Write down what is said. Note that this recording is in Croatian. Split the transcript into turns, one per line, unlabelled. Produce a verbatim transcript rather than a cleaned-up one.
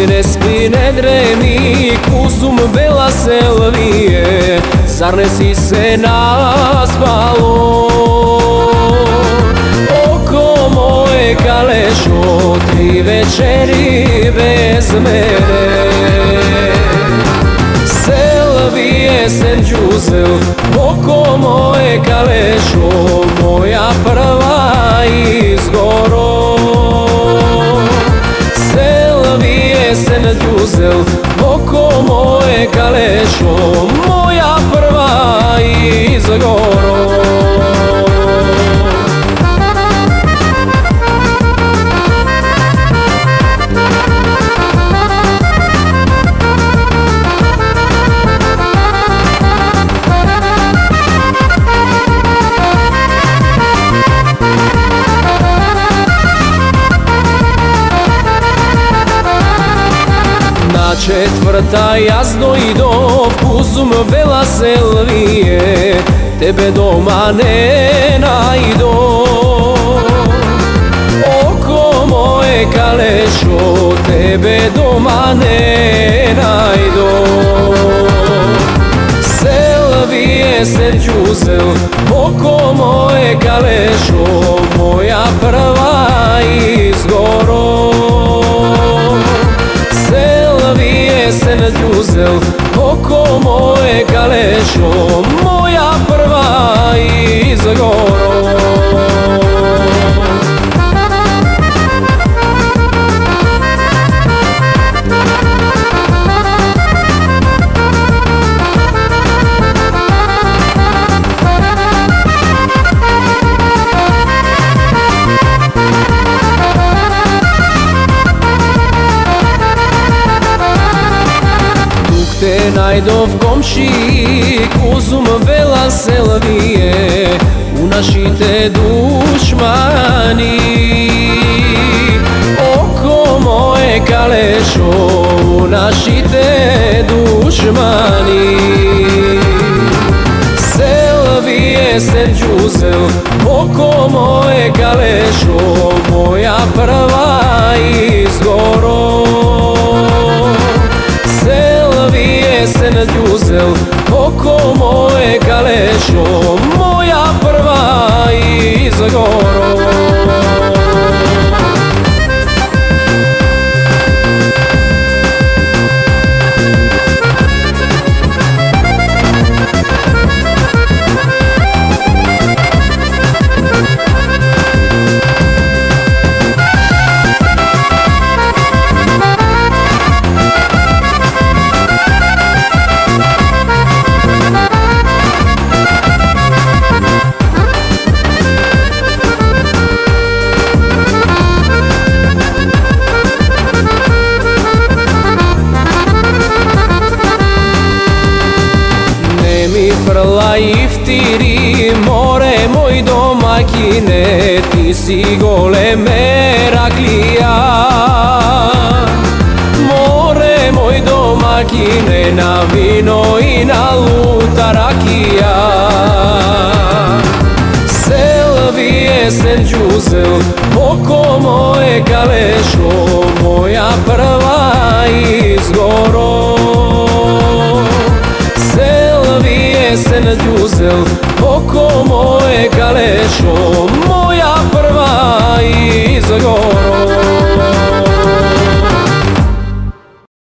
ne spi, ne dremi, kusum bela Selvije, zar ne si se naspalo? Oko moje kalešo, tri večeri bez mene. Selvije, Saint Joseph, oko moje kalešo, moja prva izgoro. Selvije, Saint Joseph, oko moje kalešo, moja prva izgoro. Četvrta jazdo i dov, kusum bela Selvije, tebe doma ne najdo. Oko moje kalešo, tebe doma ne najdo. Selvije, Saint Joseph, oko moje kalešo, moja prva izgoro. Saint Joseph, oko moje kalešo, moja prva izgoro. Te najdov komši, kusum bela Selvije, u našite dušmani. Oko moje kalešo, u našite dušmani. Selvije, Saint Joseph, oko moje kalešo, moja prva izgoro. Saint Joseph, oko moje kalešo, moja prva izgoro. Frla iftiri, more moj domakine, ti si gole Meraklija. More moj domakine, na vino i na luta rakija. Selvije, Saint Joseph, oko moje kalešo, moja prva izgoro. Saint Joseph, oko moje